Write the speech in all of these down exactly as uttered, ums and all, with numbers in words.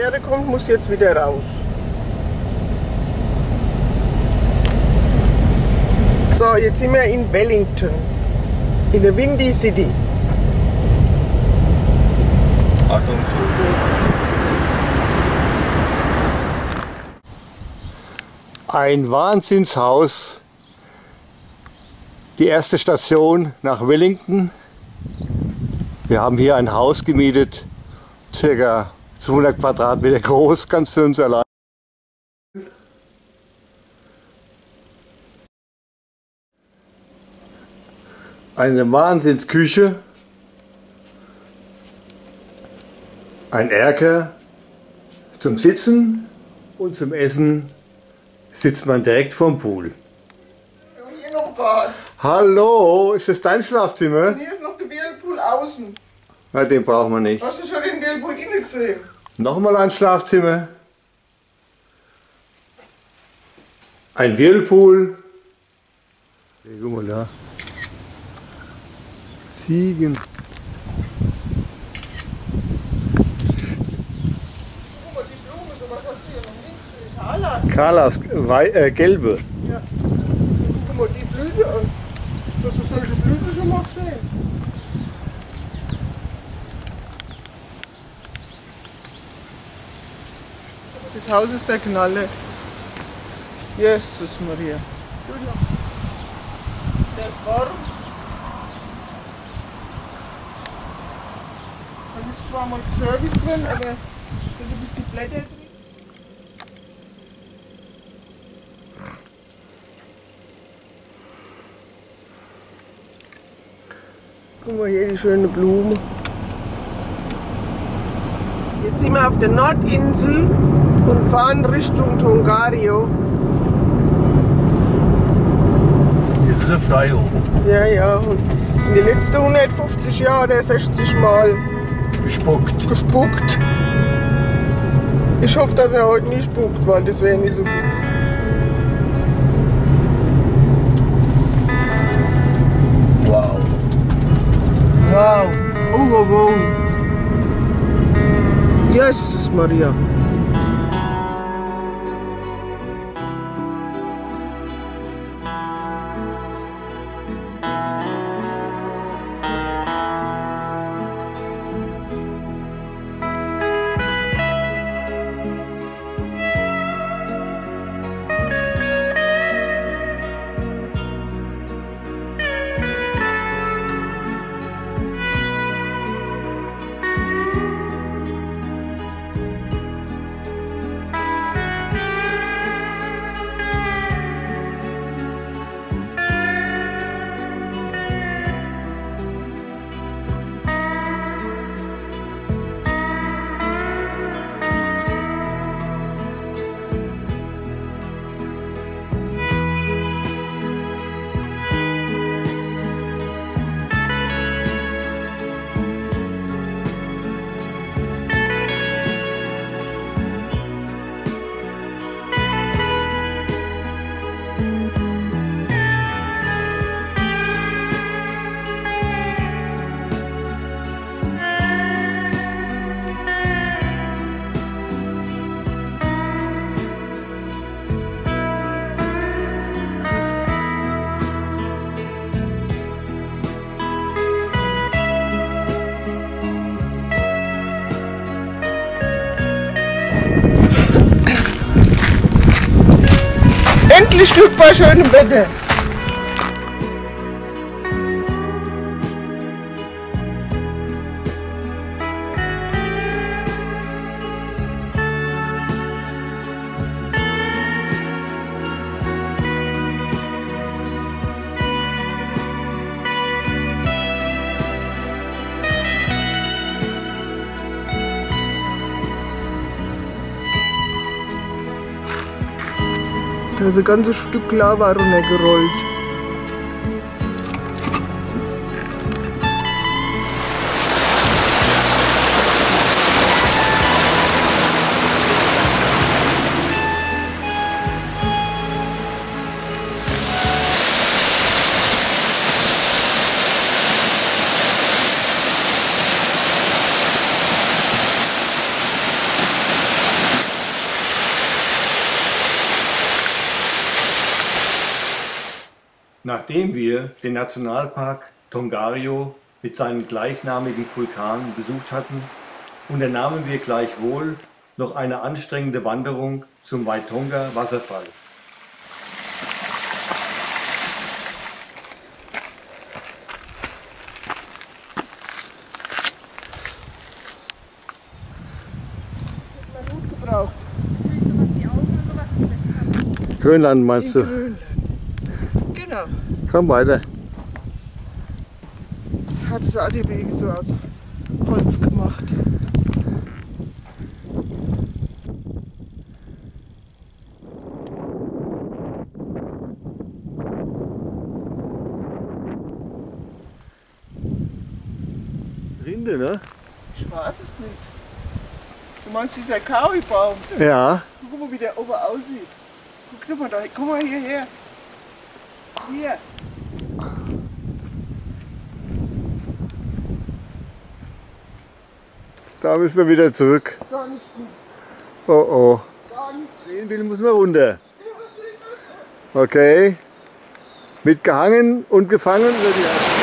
Atmosphäre kommt, muss jetzt wieder raus. So, jetzt sind wir in Wellington, in der Windy City. Achtung, ein Wahnsinnshaus. Die erste Station nach Wellington. Wir haben hier ein Haus gemietet, ca. zweihundert Quadratmeter groß, ganz für uns allein. Eine Wahnsinnsküche, ein Erker zum Sitzen und zum Essen sitzt man direkt vorm Pool. Hier noch Bad. Hallo, ist das dein Schlafzimmer? Und hier ist noch der Whirlpool außen. Na, den brauchen wir nicht. Hast du schon den Whirlpool innen gesehen? Nochmal ein Schlafzimmer. Ein Whirlpool. Hey, guck mal da. Ziegen. Guck mal, die Blume, sowas hast du ja noch nicht gesehen. Carlas, wei- äh, gelbe. Ja. Guck mal die Blüte an. Hast du solche Blüten schon mal gesehen? Das Haus ist der Knalle. Jesus Maria. Der ist warm. Da ist zwar mal Service drin, aber da ist ein bisschen Blätter drin. Guck mal hier die schöne Blume. Jetzt sind wir auf der Nordinsel und fahren Richtung Tongariro. Jetzt ist er frei oben. Ja, ja. Und in den letzten hundertfünfzig Jahren hat er sechzig Mal Gespuckt. gespuckt. Ich hoffe, dass er heute nicht spuckt, weil das wäre nicht so gut. Wow. Wow. Oh, wow, wow. Jesus Maria. Endlich Glück bei schönem Wetter. Da ist ein ganzes Stück Lava runtergerollt. Nachdem wir den Nationalpark Tongariro mit seinen gleichnamigen Vulkanen besucht hatten, unternahmen wir gleichwohl noch eine anstrengende Wanderung zum Waitonga Wasserfall. Grönland meinst du? Grönland. Genau. Komm weiter. Hat es alle Wege so aus Holz gemacht. Rinde, ne? Ich weiß es nicht. Du meinst dieser Kauibaum? Ja. Guck mal, wie der oben aussieht. Guck mal da, guck mal hierher. Hier. Da müssen wir wieder zurück. Ganz, Oh oh. ganz. Sehen will, muss man runter. Okay. Mit gehangen und gefangen oder die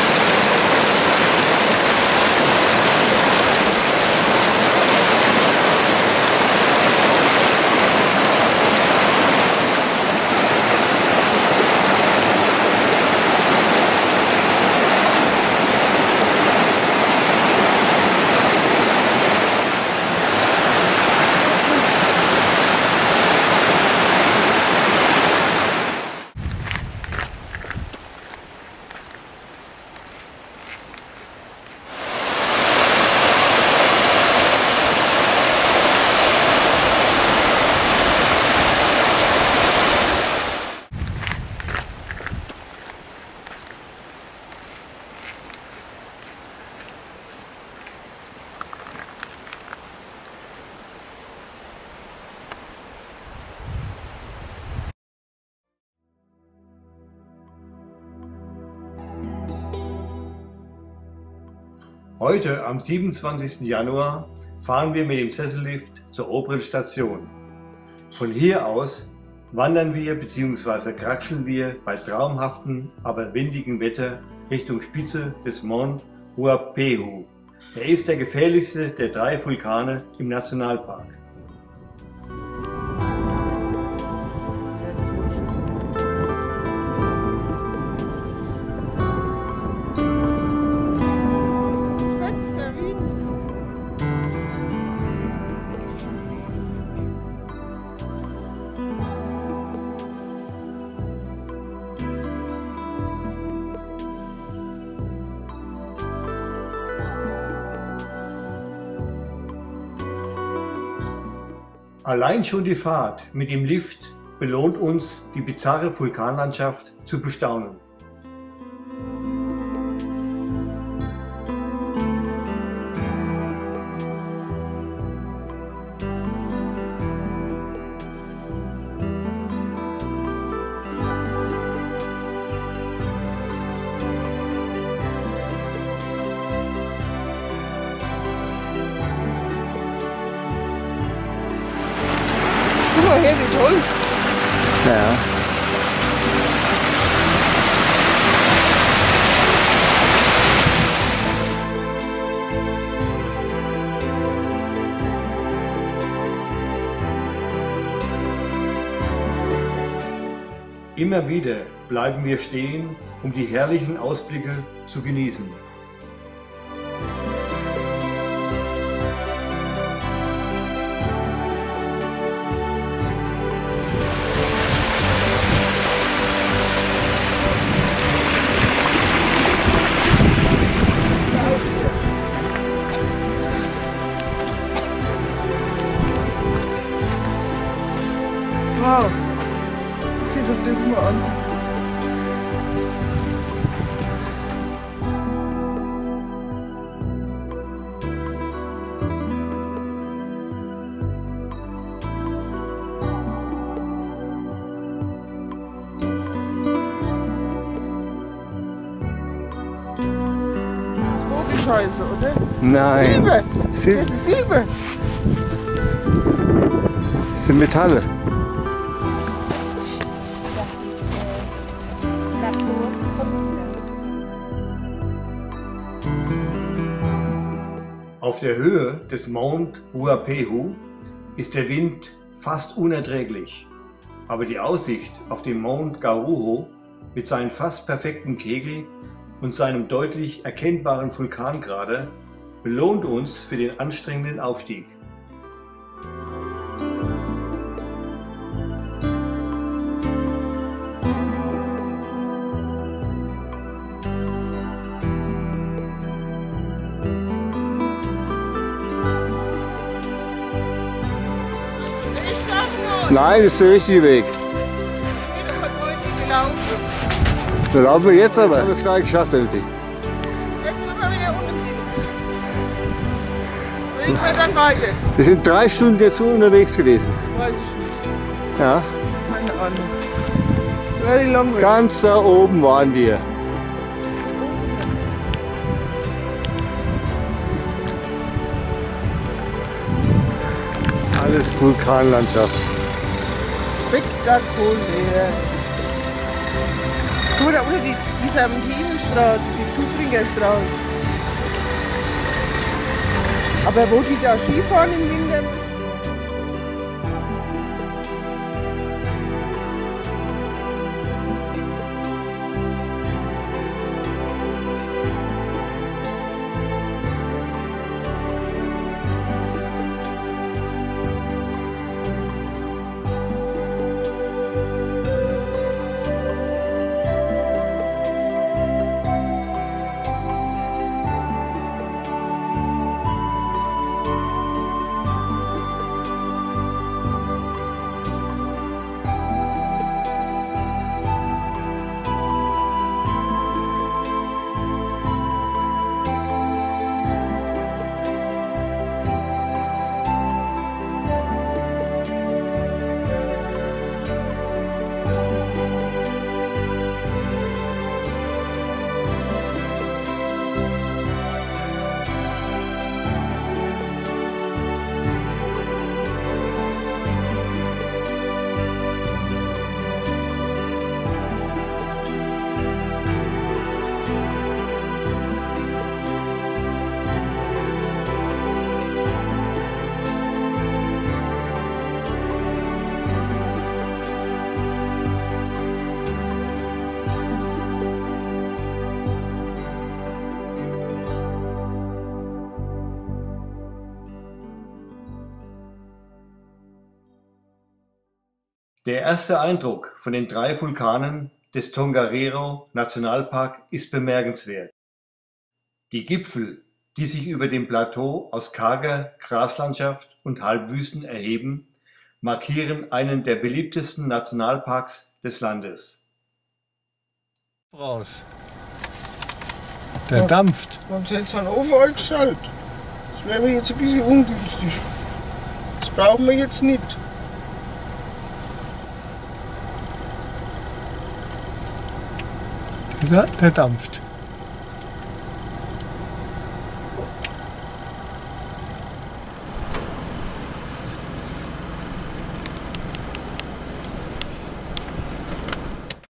Heute, am siebenundzwanzigsten Januar, fahren wir mit dem Sessellift zur oberen Station. Von hier aus wandern wir bzw. kraxeln wir bei traumhaftem, aber windigem Wetter Richtung Spitze des Mont Huapehu. Er ist der gefährlichste der drei Vulkane im Nationalpark. Allein schon die Fahrt mit dem Lift belohnt uns, die bizarre Vulkanlandschaft zu bestaunen. Guck mal her, wie toll. Ja. Immer wieder bleiben wir stehen, um die herrlichen Ausblicke zu genießen. Wow. Guck dir doch das mal an. Scheiße, oder? Nein. Silber. Sil Das ist Silber. Das sind Metalle. Das ist äh, Auf der Höhe des Mount Huapehu ist der Wind fast unerträglich, aber die Aussicht auf den Mount Gauruho mit seinen fast perfekten Kegel und seinem deutlich erkennbaren Vulkankrater belohnt uns für den anstrengenden Aufstieg. Nein, das ist der richtige Weg. Da laufen wir jetzt aber. Wir haben es gleich geschafft, Elti. Jetzt müssen wir wieder unten hin. Reden wir dann weiter? Wir sind drei Stunden jetzt so unterwegs gewesen. Weiß ich nicht. Ja. Keine Ahnung. Very long way. Ganz da oben waren wir. Alles Vulkanlandschaft. Spektakulär. Guck mal da unten, die, die Serpentinenstraße, die Zubringerstraße. Aber wo die da Skifahren im Winter? Der erste Eindruck von den drei Vulkanen des Tongariro Nationalpark ist bemerkenswert. Die Gipfel, die sich über dem Plateau aus karger Graslandschaft und Halbwüsten erheben, markieren einen der beliebtesten Nationalparks des Landes. Raus. Der ja, dampft. Warum sind jetzt einen Ofen eingeschaltet? Das wäre mir jetzt ein bisschen ungünstig. Das brauchen wir jetzt nicht. Der, der dampft.